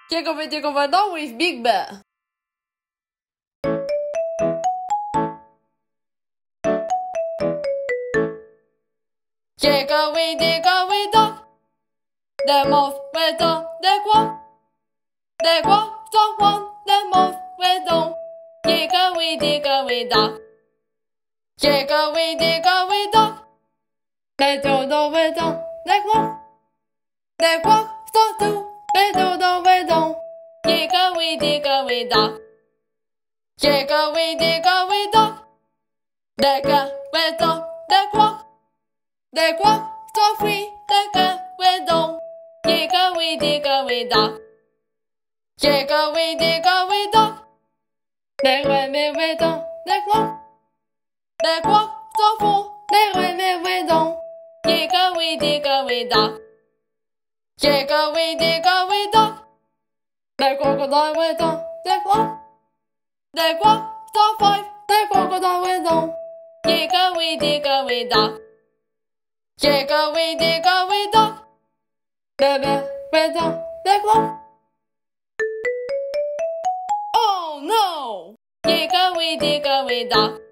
Hickory Dickory dog with Big Bear. Hickory Dickory dog, the mouse went on the quack. The quack the one, the mouse went on. Hickory Dickory dog. Hickory Dickory dog, the dodo went on the quack. The quack the two, the dodo went on. Hickory Dickory dog. Hickory Dickory dog, the cat went on the quack. The quack so free, the cat went on. Hickory Dickory dog. Hickory Dickory dog, the rabbit went on the quack. The quack so full, the rabbit went on. Hickory Dickory dog. Hickory Dickory dog, the crocodile went on the quack. The quack so five, the crocodile went on. Hickory Dickory dog. Hickory Dickory dog, the bear went on the quack. Oh no! Hickory Dickory dog.